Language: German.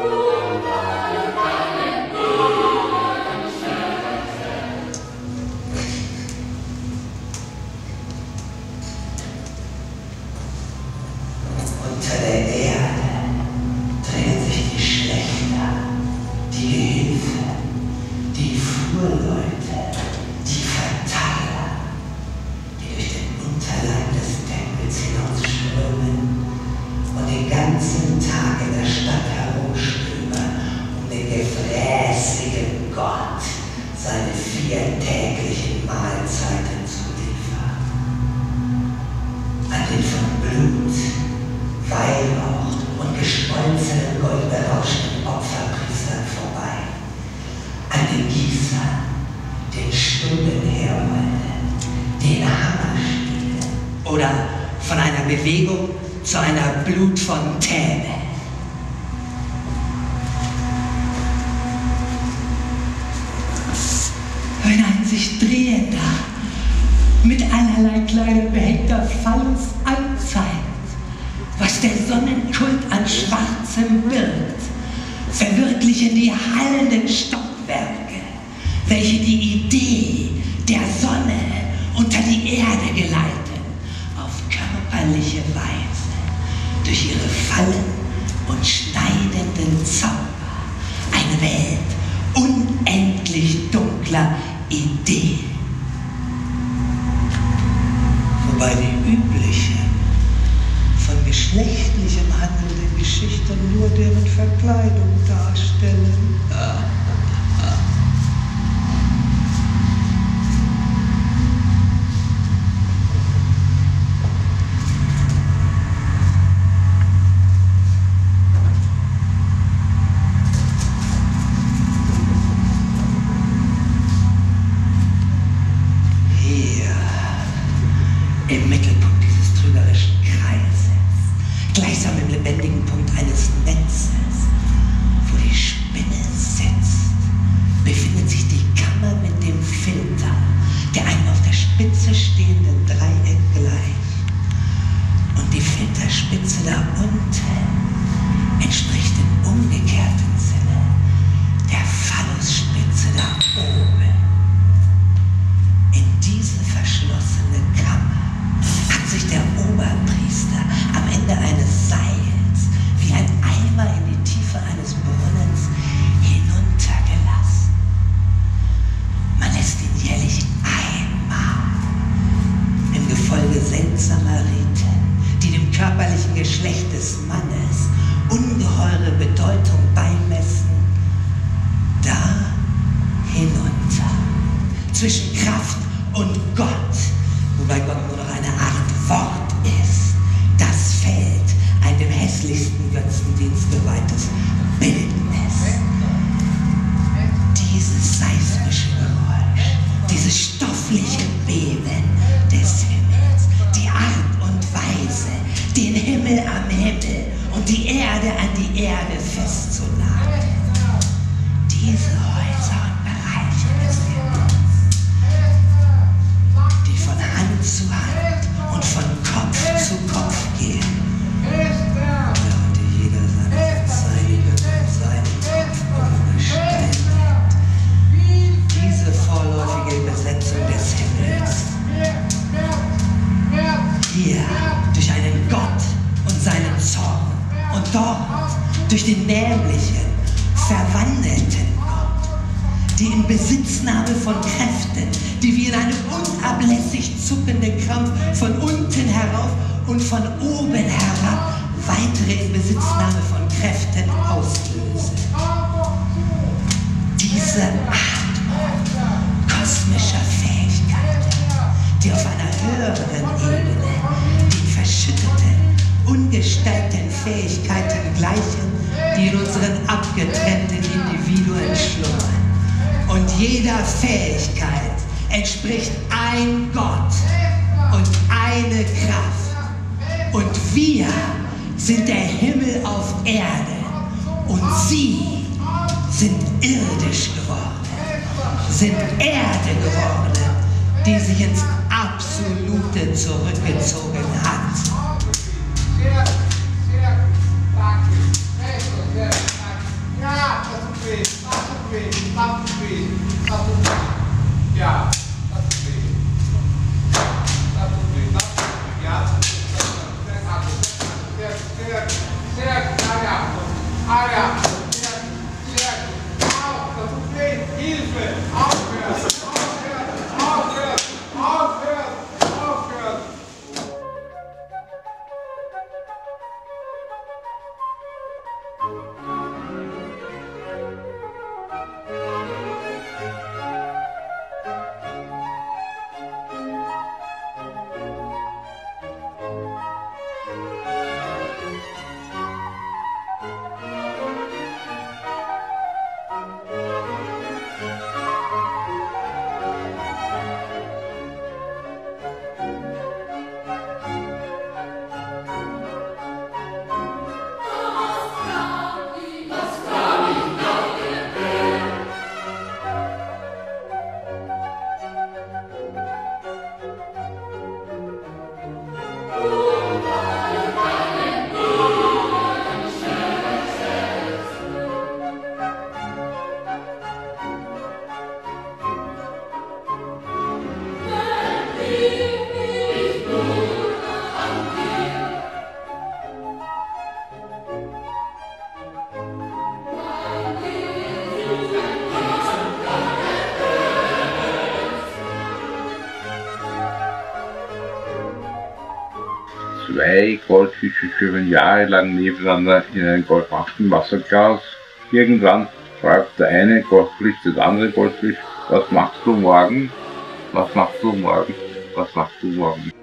Oder von einer Bewegung zu einer Blutfontäne. Wenn ein sich drehender, mit allerlei kleinen behängter Phallus anzeigt, was der Sonnenkult an Schwarzem birgt, verwirklichen die hallenden Stockwerke, welche die Idee der Sonne unter die Erde geleiten, auf körperliche Weise durch ihre Fallen und schneidenden Zauber eine Welt unendlich dunkler Ideen. Wobei die üblichen, von geschlechtlichem handelnden Geschichten nur deren Verkleidung darstellen. Im Mittelpunkt dieses trügerischen Kreises, gleichsam im lebendigen Punkt eines Netzes, wo die Spinne sitzt, befindet sich die Kammer mit dem Filter, der einem auf der Spitze stehenden Dreieck gleicht. Und die Filterspitze da unten entspricht im umgekehrten Sinne der Phallusspitze da oben. In diese verschlossene Kammer hat sich der Oberpriester am Ende eines Seils wie ein Eimer in die Tiefe eines Brunnens hinuntergelassen. Man lässt ihn jährlich einmal im Gefolge seltsamer Riten, die dem körperlichen Geschlecht des Mannes ungeheure Bedeutung beimessen, da hinunter, zwischen Kraft und Gott, wobei Gott nur noch eine Art Wort ist, das Feld ein dem hässlichsten Götzendienst geweihtes Bildnis. Dieses seismische Geräusch, dieses stoffliche Beben des Himmels, die Art und Weise, den Himmel am Himmel und die Erde an die Erde festzunageln, diese Häuser und Bereiche des Himmels, die von Hand zu Hand und von Kopf zu Kopf gehen. Da heute jeder seine Zeige und seinen Kopf umgestaltet. Diese vorläufige Besetzung des Himmels, hier durch einen Gott und seinen Zorn und dort durch den nämlichen, verwandelten Gott, die in Besitznahme von Kräften, die wie in einem unablässig zuckenden Krampf von unten herauf und von oben herab weitere Inbesitznahme von Kräften auslösen. Diese Art kosmischer Fähigkeiten, die auf einer höheren Ebene den verschütteten, ungestalten Fähigkeiten gleichen, die in unseren abgetrennten Individuen schlummern. Und jeder Fähigkeit entspricht ein Gott und eine Kraft. Und wir sind der Himmel auf Erde und sie sind irdisch geworden, sind Erde geworden, die sich ins Absolute zurückgezogen hat. Zwei Goldfische schwimmen jahrelang nebeneinander in einem goldmachten Wasserglas. Irgendwann fragt der eine Goldfisch den anderen Goldfisch: Was machst du morgen? Was machst du morgen? Was machst du morgen?